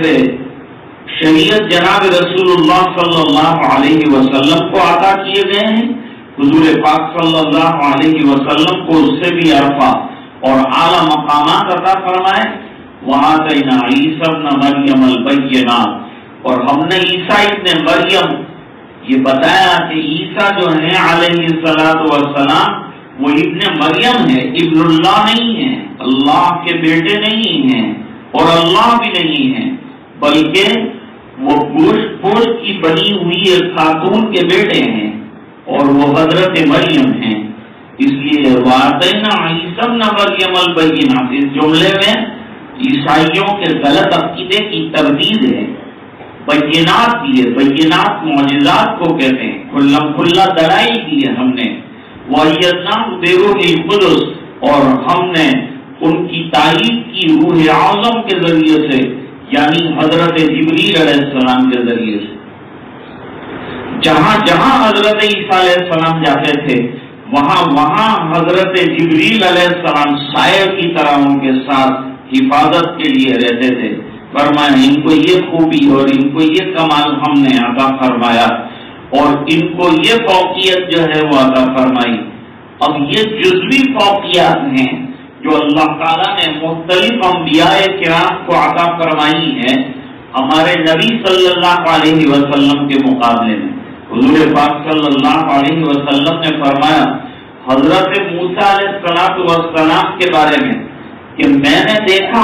شریعت جناب رسول اللہ صلی اللہ علیہ وسلم کو عطا کیے گئے ہیں. حضور پاک صلی اللہ علیہ وسلم کو اس سے بھی عرفہ اور اعلیٰ مقامات عطا فرمائے. وَآتَيْنَا عِيسَى ابْنَ مَرْيَمَ الْبَيِّنَاتِ، اور ہم نے عیسیٰ ابن مریم یہ بتایا کہ عیسیٰ جو ہیں علیہ الصلوۃ والسلام وہ ابن مریم ہے، ابن اللہ نہیں ہے، اللہ کے بیٹے نہیں ہیں اور اللہ بھی نہیں ہے، بلکہ وہ گوشت پوشت کی بنی ہوئی ایک خاتون کے بیٹے ہیں اور وہ حضرت مریم ہیں. اس لیے وَآتَيْنَا عِيسَى ابْنَ مَرْيَمَ الْبَيِّنَاتِ، اس جملے میں عیسائیوں کے غلط عقیدے کی تردید ہے. بینات دیے، بینات معجزات کو کہتے ہیں، کھلم کھلا دلائل دیے ہم نے. وَأَيَّدْنَاهُ بِرُوحِ الْقُدُسِ، اور ہم نے ان کی تائید کی روح اعظم کے ذریعے سے، یعنی حضرت جبریل علیہ السلام کے ذریعے سے. جہاں جہاں حضرت عیسیٰ علیہ السلام جاتے تھے وہاں وہاں حضرت جبریل علیہ السلام سائے کی طرح ان کے ساتھ حفاظت کے لیے رہتے تھے. فرمایا ان کو یہ خوبی اور ان کو یہ کمال ہم نے عطا فرمایا اور ان کو یہ فوقیت جو ہے وہ عطا فرمائی. اب یہ جزوی فوقیات ہیں جو اللہ تعالیٰ نے مختلف انبیاء کرام کو عطا فرمائی ہے ہمارے نبی صلی اللہ علیہ وسلم کے مقابلے میں. حضور پاک صلی اللہ علیہ وسلم نے فرمایا حضرت موسیٰ علیہ السلام کے بارے میں کہ میں نے دیکھا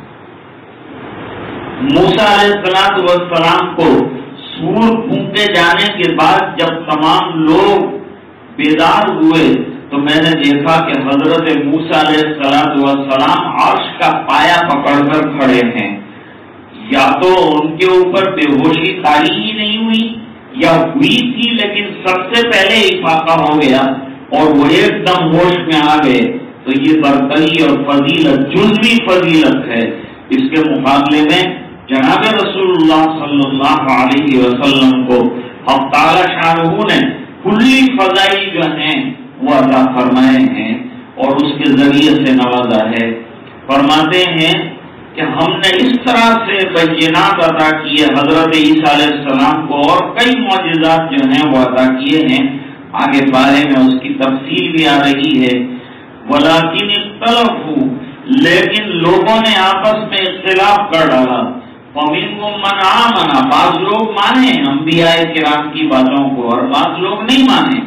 موسیٰ علیہ السلام کو سور پھونکے جانے کے بعد جب تمام لوگ بیدار ہوئے تو میں نے دیکھا کہ حضرت موسیٰ علیہ السلام عرش کا پایا پکڑ کر کھڑے ہیں. یا تو ان کے اوپر بے ہوشی طاری ہی نہیں ہوئی یا ہوئی تھی لیکن سب سے پہلے افاقہ ہو گیا اور وہ ایک دم ہوش میں آ گئے. تو یہ برتری اور فضیلت جزوی فضیلت ہے. اس کے مقابلے میں جناب رسول اللہ صلی اللہ علیہ وسلم کو حق تعالی شانہ نے کلی فضائل جو ہیں وہ عطا فرمائے ہیں اور اس کے ذریعے سے نوازا ہے. فرماتے ہیں کہ ہم نے اس طرح سے بینات عطا کیے حضرت عیسیٰ علیہ السلام کو اور کئی معجزات جو ہیں وہ عطا کیے ہیں. آگے بارے میں اس کی تفصیل بھی آ رہی ہے. وَلَٰكِنِ اخْتَلَفُوا، لیکن لوگوں نے آپس میں اختلاف کر ڈالا. فَمِنْهُمْ مَنْ آمَنَ، بعض لوگ مانے انبیاء کرام کی باتوں کو اور بعض لوگ نہیں مانے.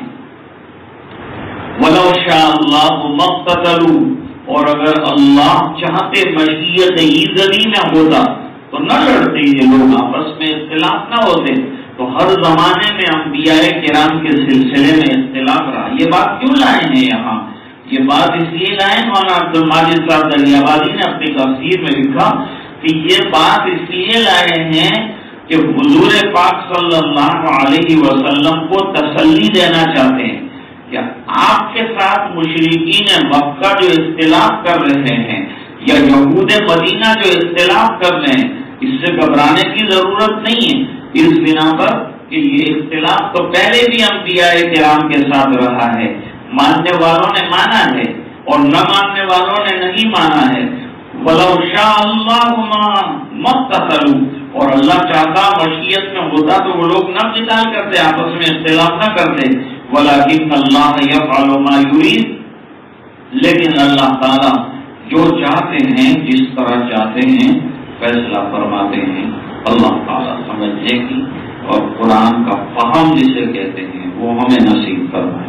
وَلَوْ شَاءَ اللَّهُ مَا اقْتَتَلُوا، اور اگر اللہ چاہتے مشیت ایزدی میں ہوتا تو نہ لڑتے یہ لوگ، آپس میں اختلاف نہ ہوتے. تو ہر زمانے میں انبیاء کرام کے سلسلے میں اختلاف رہا. یہ بات کیوں لائے ہیں یہاں؟ یہ بات اس لیے لائے مولانا عبد الماجد صاحب دریابادی نے اپنی تفسیر میں لکھا کہ یہ بات اس لیے لائے ہیں کہ حضور پاک صلی اللہ علیہ وسلم کو تسلی دینا چاہتے ہیں کہ آپ کے ساتھ مشرکین مکہ جو اختلاف کر رہے ہیں یا یہود مدینہ جو اختلاف کر رہے ہیں اس سے گھبرانے کی ضرورت نہیں ہے. اس بنا پر کہ یہ اختلاف تو پہلے بھی انبیاء کرام کے ساتھ رہا ہے. ماننے والوں نے مانا ہے اور نہ ماننے والوں نے نہیں مانا ہے. وَلَوْ شَاءَ اللَّهُ مَا اقْتَتَلُوا، اور اللہ چاہتا مشیت میں ہوتا تو وہ لوگ نہ قتال کرتے، آپس میں اختلاف نہ کرتے. وَلَٰكِنَّ اللَّهَ يَفْعَلُ مَا يُرِيدُ، لیکن اللہ تعالیٰ جو چاہتے ہیں جس طرح چاہتے ہیں فیصلہ فرماتے ہیں. اللہ تعالیٰ سمجھنے کی اور قرآن کا فہم جسے کہتے ہیں وہ ہمیں نصیب فرمائے.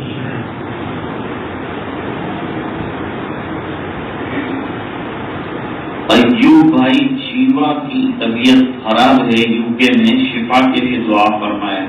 ایوب بھائی جیوا کی طبیعت خراب ہے، یو کے میں شفا کے لیے دعا فرمائے.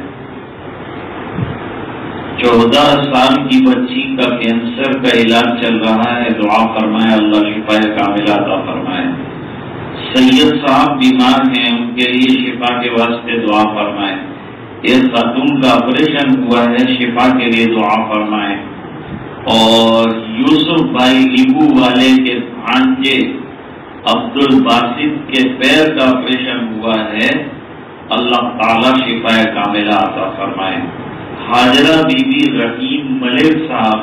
چودہ سال کی بچی کا کینسر کا علاج چل رہا ہے، دعا فرمائے اللہ شفا کاملہ عطا فرمائے. سید صاحب بیمار ہیں، ان کے لیے شفا کے واسطے دعا فرمائے. ایک خاتون کا آپریشن ہوا ہے، شفا کے لیے دعا فرمائے. اور یوسف بھائی لیبو والے کے بھانجے عبد الباسط کے پیر کا آپریشن ہوا ہے، اللہ تعالی شفا کاملہ عطا فرمائے. حاجرہ بی بی رحیم ملک صاحب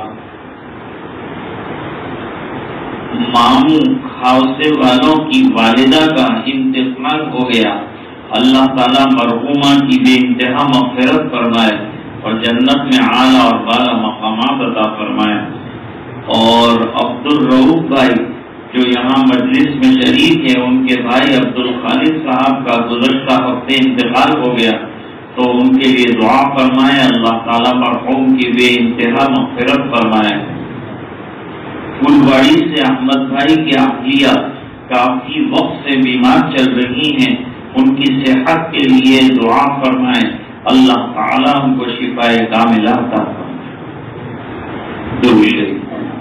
ماموں خاصے والوں کی والدہ کا انتقال ہو گیا، اللہ تعالیٰ مرحومہ کی بے انتہا مغفرت فرمائے. اور جنت میں اعلیٰ اور بالا مقامات عطا فرمائے. اور عبد الرؤوف بھائی جو یہاں مجلس میں شریک ہیں، ان کے بھائی عبد الخالق صاحب کا گزشتہ ہفتے انتقال ہو گیا، تو ان کے لیے دعا فرمائے. اللہ تعالیٰ مرحوم کی بے انتہا مغفرت فرمائے. پھولواڑی سے احمد بھائی کی اہلیہ کافی وقت سے بیمار چل رہی ہیں، ان کی صحت کے لیے دعا فرمائے. اللہ تعالیٰ ان کو شفائے کاملہ عطا فرمائے. درود شریف.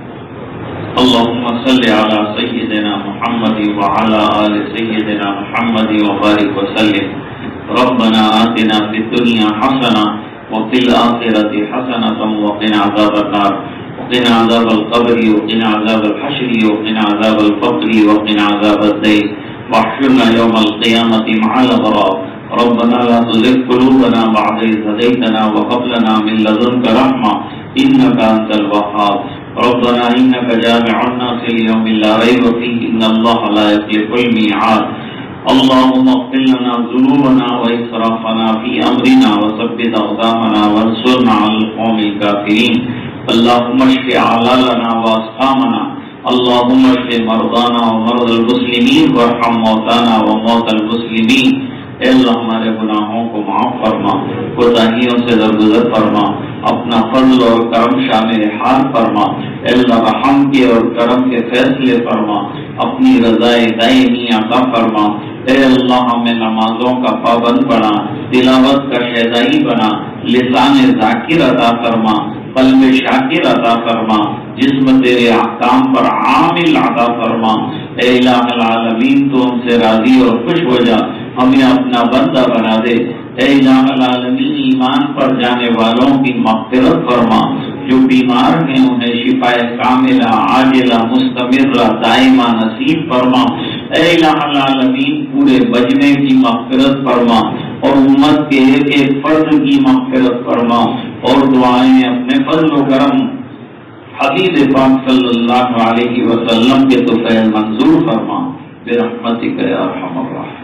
اللهم صل على سيدنا محمد وعلى آل سيدنا محمد وبارك وسلم. ربنا آتنا في الدنيا حسنة وفي الآخرة حسنة وقنا عذاب النار وقنا عذاب القبر وقنا عذاب الحشر وقنا عذاب الفقر وقنا عذاب الدين واحشرنا يوم القيامة مع الأبرار. ربنا لا تزغ قلوبنا بعد إذ هديتنا وهب لنا من لدنك رحمة إنك أنت الوهاب. ربنا إنك جامع الناس ليوم لا ريب فيه إن الله لا يخلف الميعاد. اللهم اغفر لنا ذنوبنا وإسرافنا في أمرنا وثبت أقدامنا وانصرنا على القوم الكافرين. اللهم اشف أعلالنا وأسقامنا. اللهم اشف مرضانا ومرضى المسلمين وارحم موتانا وموتى المسلمين. اے اللہ ہمارے گناہوں کو معاف فرما، کوتاہیوں سے درگزر فرما، اپنا فضل اور کرم شامل حال فرما. اے اللہ رحم کے اور کرم کے فیصلے فرما، اپنی رضائے دائمی عطا فرما. اے اللہ ہمیں نمازوں کا پابند بنا، تلاوت کا شیدائی بنا، لسان ذاکر عطا فرما، قلب شاکر عطا فرما، جسم تیرے احکام پر عامل عطا فرما. اے الہ العالمین تو ہم سے راضی اور خوش ہو جا، ہمیں اپنا بندہ بنا دے. اے الہ العالمین ایمان پر جانے والوں کی مغفرت فرما، جو بیمار ہیں انہیں شفائے کاملہ عاجلہ مستمرہ دائمہ نصیب فرما. اے الہ العالمین پورے بجنے کی مغفرت فرما اور امت کے ایک ایک فرد کی مغفرت فرما. اور دعائیں اپنے فضل و کرم حبیب پاک صلی اللہ علیہ وسلم کے طفیل منظور فرما برحمتک یا ارحم الراحمین.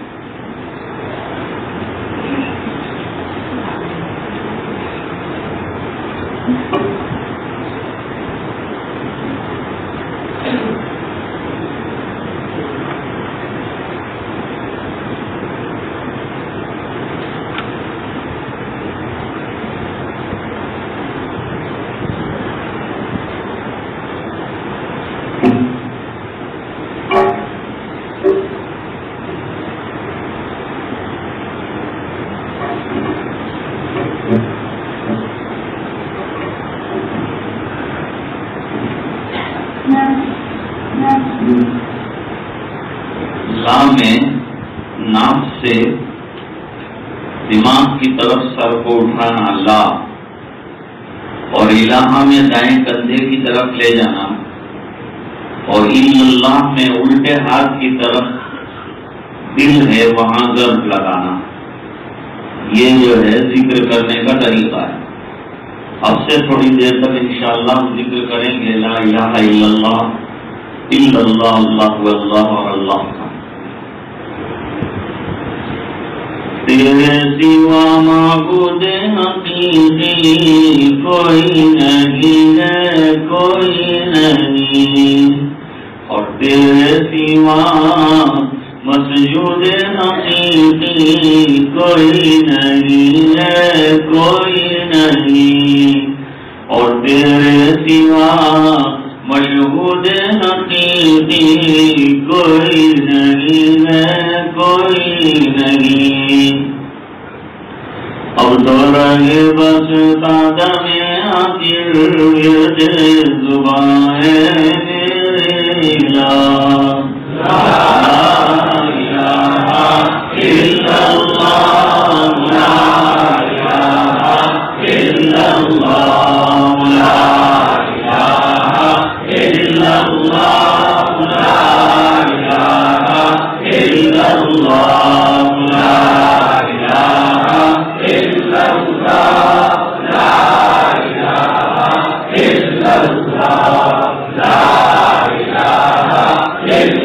میں ناف سے دماغ کی طرف سر کو اٹھانا لا، اور الہ میں دائیں کندھے کی طرف لے جانا، اور اللہ میں الٹے ہاتھ کی طرف دل ہے وہاں ضرب لگانا. یہ جو ہے ذکر کرنے کا طریقہ ہے. اب سے تھوڑی دیر تک انشاءاللہ ہم ذکر کریں گے لا الہ الا اللہ، الا اللہ، اللہ اللہ اور اللہ. تیرے سوا معبود حقیقی کوئی نہیں ہے، کوئی نہیں، اور تیرے سوا مسجود حقیقی کوئی نہیں ہے، کوئی نہیں، اور تیرے سوا مشہود حقیقی کوئی نہیں ہے، کوئی نہیں. اب تو رہے بس قدم آخر ورد زبان میری لا الہ الا اللہ، لا الہ الا اللہ، لا الا اللہ، لا الہ الا اللہ، لا الہ الا اللہ، لا الہ الا اللہ، لا الہ الا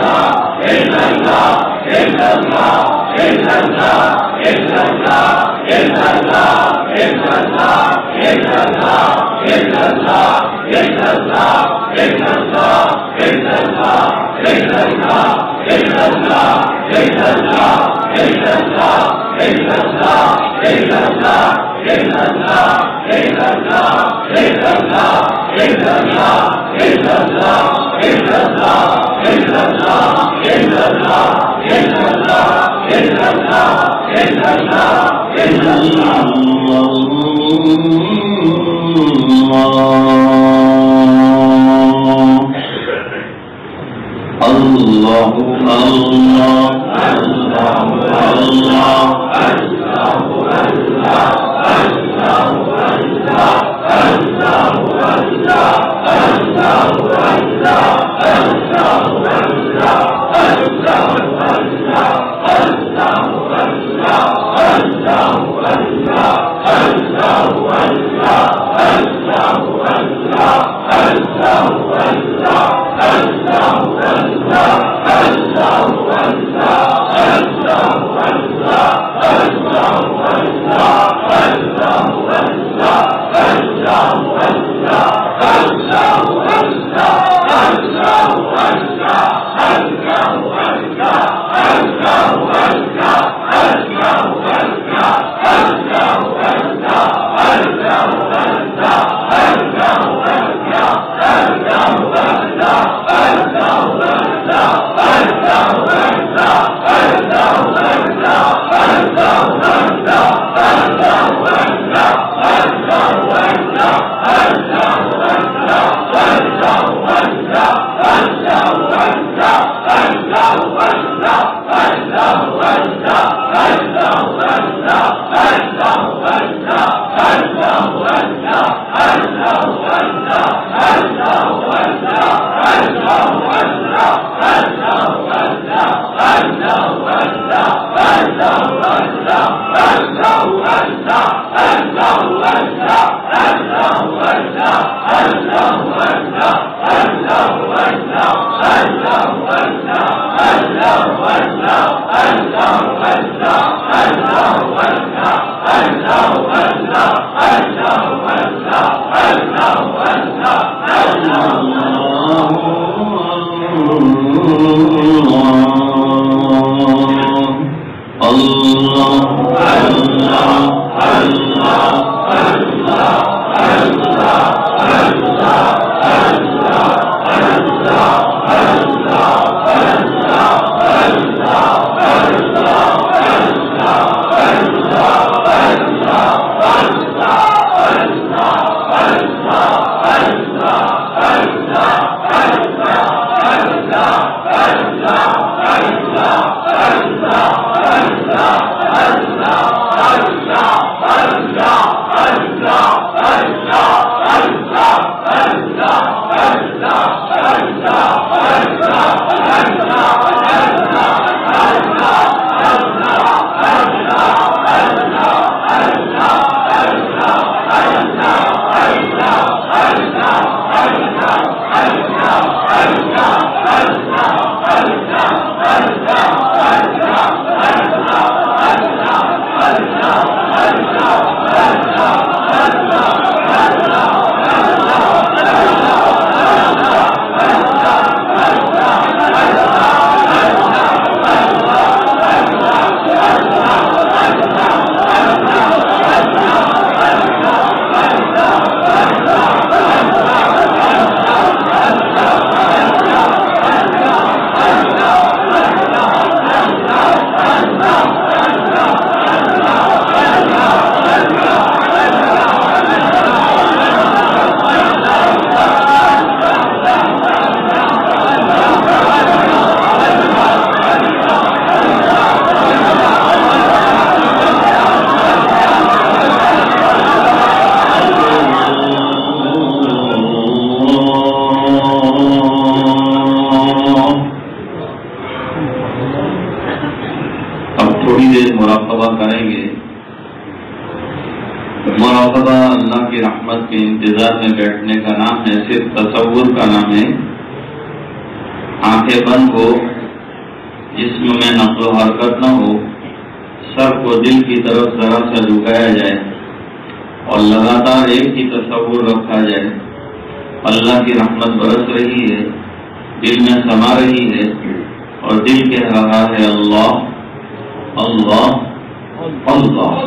मुराक़बा करेंगे। मुराक़बा अल्लाह की रहमत के इंतजार में बैठने का नाम है, सिर्फ तसव्वुर का नाम है। आंखें बंद हो جسم میں نقل و حرکت نہ ہو، سر کو دل کی طرف ذرا سا جھکایا جائے اور لگاتار ایک ہی تصور رکھا جائے، اللہ کی رحمت برس رہی ہے، دل میں سما رہی ہے اور دل کہہ رہا ہے اللہ اللہ اللہ۔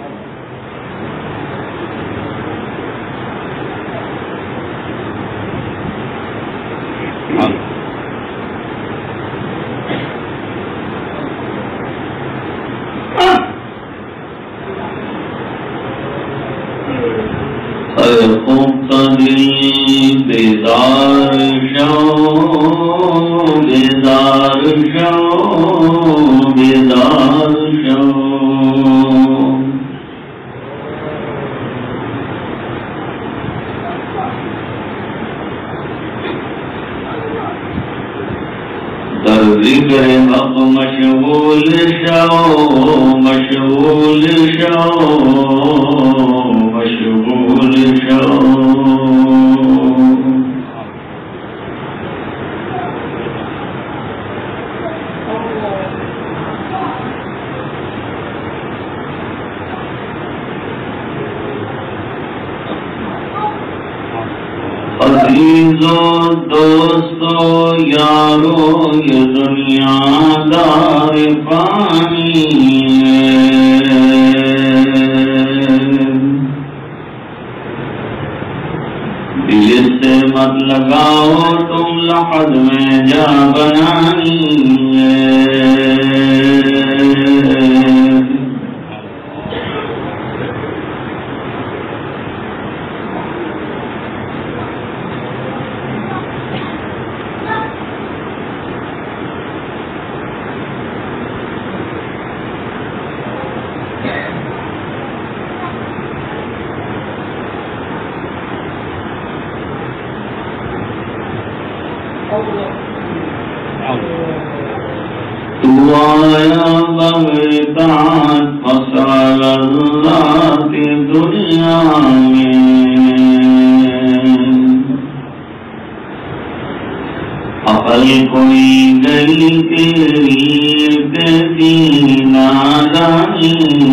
دل بیدار شو بیدار شو بیدار شو، در ذکر حق مشغول شو مشغول شو مشغول شو۔ عزیزو دوستو یارو یہ دنیا دار پانی دل سے مت لگاؤ تم لحد میں جا بنانی آیا بغداد فصل اللہ کی دنیا میں، عقل کوئی گئی تیری کہتی نادانی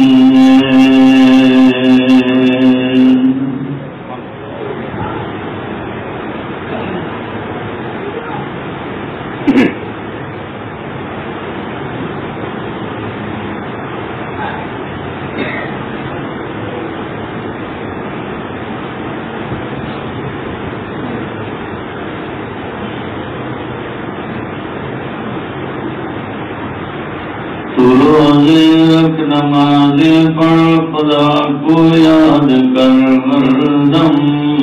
نماز پڑھ خدا کو یاد کر ہر دم،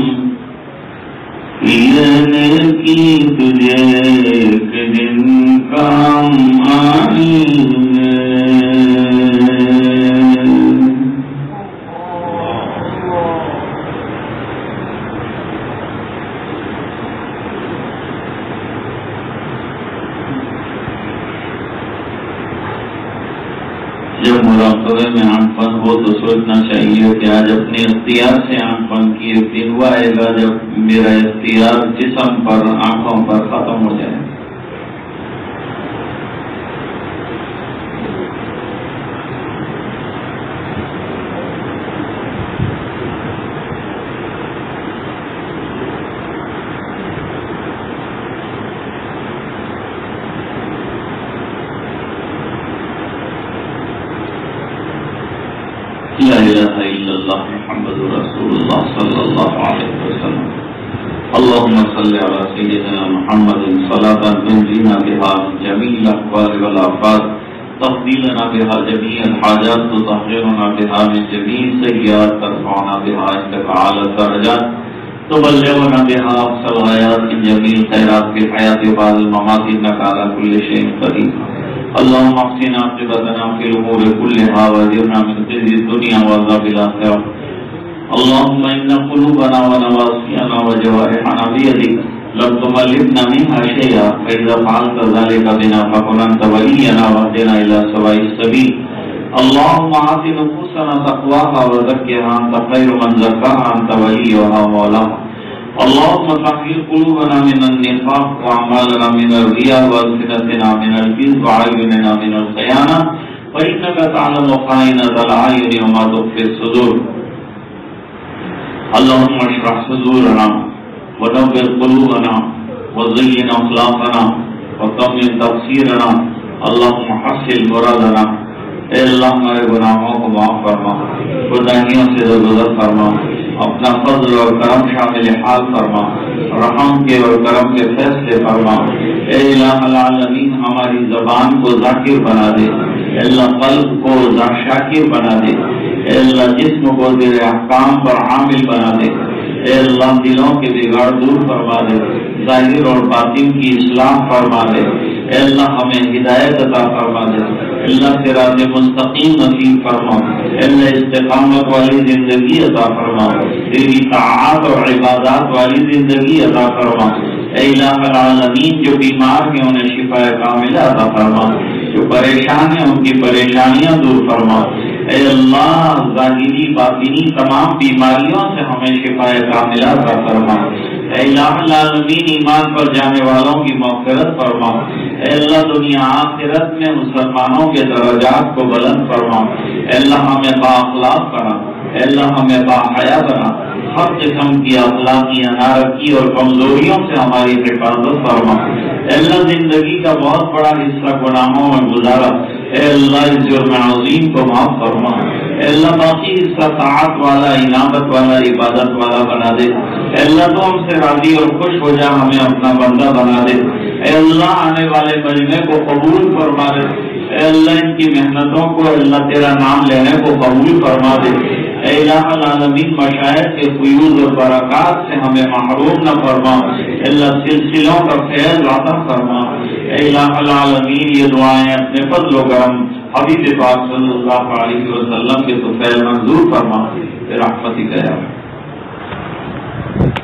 یہ نیکی تجھے ایک دن کام آنی ہے۔ جب مراقبے میں آنکھ بند ہو تو سوچنا چاہیے کہ آج اپنے اختیار سے آنکھ بند کی، ایک دن وہ آئے گا جب میرا اختیار جسم پر آنکھوں پر ختم ہو جائے۔ لا الہ الا اللہ محمد رسول اللہ صلی اللہ علیہ وسلم۔ اللهم صل على سيدنا محمد صلاة تنجينا بها من جميع الأحوال والآفات، تقضي لنا بها جميع الحاجات، تطهرنا بها من جميع السيئات، ترفعنا بها عندك أعلى الدرجات، تبلغنا بها أقصى الغايات من جميع الخيرات في الحياة وبعد الممات، إنك على كل شيء قدير۔ اللهم احسن عاقبتنا في الامور كلها واجرنا من خزي الدنيا وعذاب الاخره۔ اللهم ان قلوبنا ونواصينا وجوارحنا بيدك، لم تملكنا منها شيئا، فاذا فعلت ذلك بنا فكن انت ولينا واهدنا الى سواء السبيل۔ اللهم اعط نفوسنا تقواها وزكها، انت خير من زكاها، انت وليها ومولاها۔ اللهم طهر قلوبنا من النفاق وأعمالنا من الرياء وألسنتنا من الكذب وأعيننا من الخيانة فإنك تعلم خائنة الأعين وما تخفي الصدور. اللهم اشرح صدورنا ونور قلوبنا وزين أخلاقنا وطمن تقصيرنا. اللهم حسن مرادنا. اے اللہ ہمارے گناہوں کو معاف فرما، کوتاہیوں سے درگزر فرما، اپنا فضل اور کرم شامل حال فرما، رحم کے اور کرم کے فیصلے فرما. اے الہ العالمین ہماری زبان کو ذاکر بنا دے، اے اللہ قلب کو شاکر بنا دے، اے اللہ جسم کو تیرے احکام پر عامل بنا دے، اے اللہ دلوں کے بگاڑ دور فرما دے، ظاہر اور باطن کی اصلاح فرما دے. اے اللہ ہمیں ہدایت عطا فرما دے، اللہ صراط مستقیم نصیب فرما، اللہ استقامت والی زندگی عطا فرما، تیری طاعات اور عبادات والی زندگی عطا فرما. اے الہ العالمین جو بیمار ہیں انہیں شفا کاملہ عطا فرما، جو پریشان ہیں ان کی پریشانیاں دور فرما. اے اللہ ظاہری باطنی تمام بیماریوں سے ہمیں شفا کاملہ عطا فرما. اے الہ العالمین ایمان پر جانے والوں کی مغفرت فرما. اے اللہ دنیا آخرت میں مسلمانوں کے درجات کو بلند فرما. اے اللہ ہمیں با اخلاق بنا، اے اللہ ہمیں با حیا بنا، ہر قسم کی اخلاقی انارکی اور کمزوریوں سے ہماری حفاظت فرما. اے اللہ زندگی کا بہت بڑا حصہ گناہوں میں گزارا، اے اللہ اس جرم عظیم کو معاف فرما. اے اللہ باقی حصہ طاعت والا، انابت والا، عبادت والا بنا دے. اے اللہ تو ہم سے راضی اور خوش ہو جا، ہمیں اپنا بندہ بنا دے. اے اللہ آنے والے مجمع کو قبول فرما دے. اے اللہ ان کی محنتوں کو اللہ تیرا نام لینے کو قبول فرما دے. اے الہ العالمین مشاہد کے فیوض اور برکات سے ہمیں محروم نہ فرما. اے اللہ سلسلوں کا فیض عطا فرما. اے الہ العالمین یہ دعائیں اپنے فضل و کرم حبیب پاک صلی اللہ علیہ وسلم کے تو فیض منظور فرما. رحمتک یا